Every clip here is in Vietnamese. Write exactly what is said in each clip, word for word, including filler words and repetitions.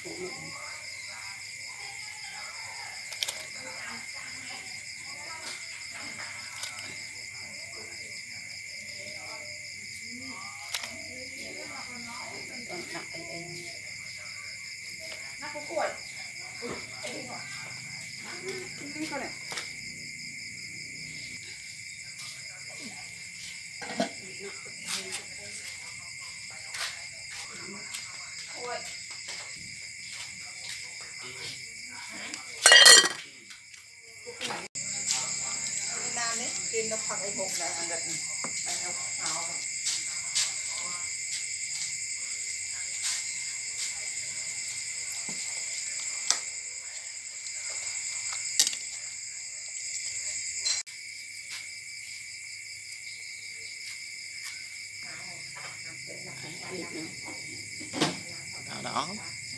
nó có cuội cái gì rồi cái con này cuội Việt Nam đấy tiền nó phẳng cái bụng là ăn gật này nó hào đó đó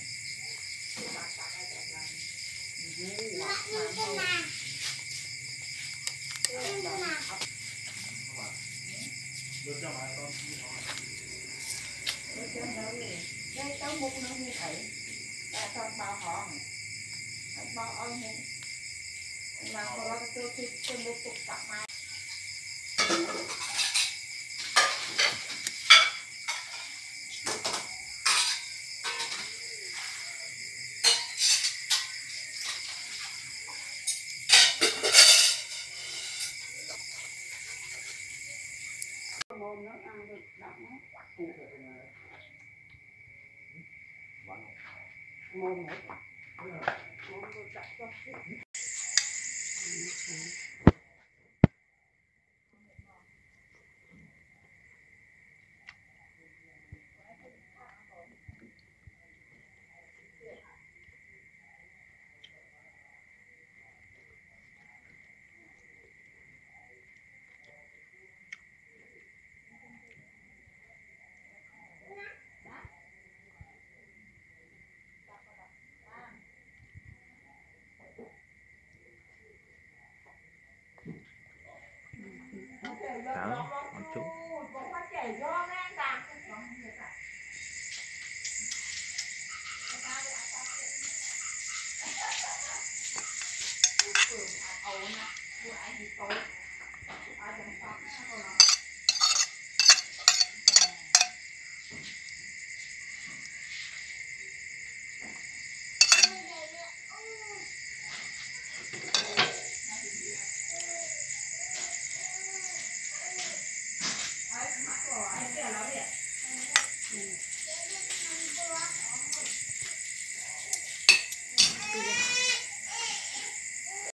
đây tao múc nó như vậy là toàn bao hòn bao ơi mà có tôi tôi tôi múc tục tặng mai mồm nó ăn được đậm nó mồm hết mồm được đậm cho đó một chút